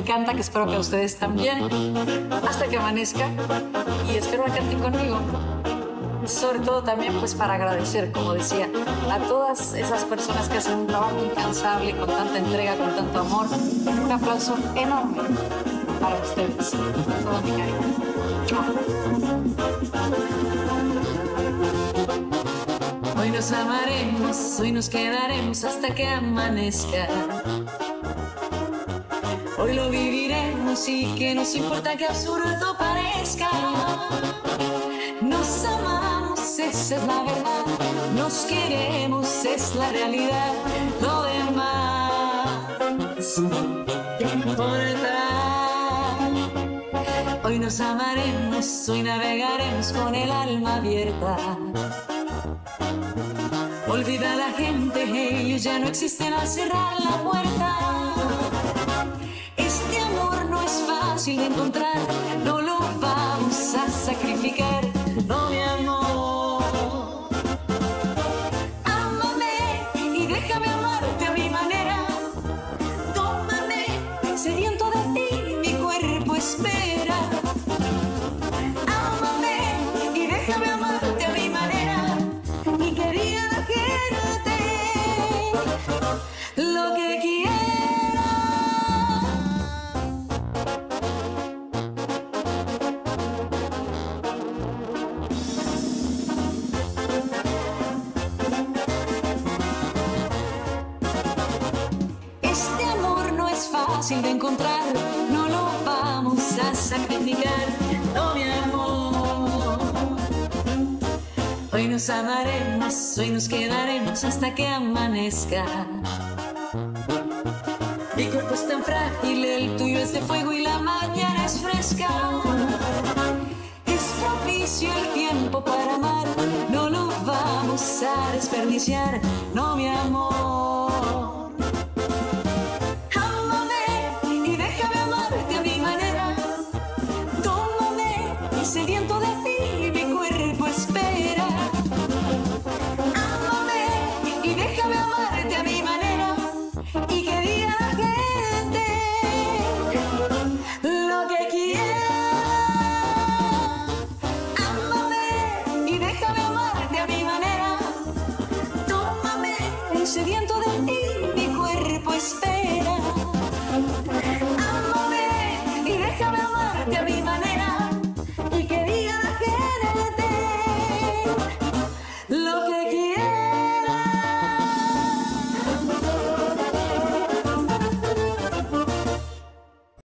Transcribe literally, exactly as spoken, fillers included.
encanta, que espero que a ustedes también. Hasta que amanezca. Y espero la canten conmigo. Sobre todo también pues para agradecer, como decía, a todas esas personas que hacen un trabajo incansable, con tanta entrega, con tanto amor. Un aplauso enorme para ustedes. Todo mi cariño. Hoy nos amaremos, hoy nos quedaremos hasta que amanezca. Hoy lo viviremos y que nos importa que absurdo parezca. Nos amamos, esa es la verdad. Nos queremos, es la realidad. Lo demás te importa. Hoy nos amaremos, hoy navegaremos con el alma abierta. Olvida a la gente, ellos ya no existen al cerrar la puerta. Este amor no es fácil de encontrar, no lo vamos a sacrificar, no mi amor. Ámame y déjame amarte a mi manera. Tómame, sediento de ti, mi cuerpo espera. Ámame y déjame amarte a mi manera. Y que diga la gente lo que quiera. Este amor no es fácil de encontrar, no lo vamos a sacrificar, no mi amor. Hoy nos amaremos, hoy nos quedaremos hasta que amanezca. Mi cuerpo es tan frágil, el tuyo es de fuego y la mañana es fresca. Es propicio el tiempo para amar, no lo vamos a desperdiciar, no mi amor.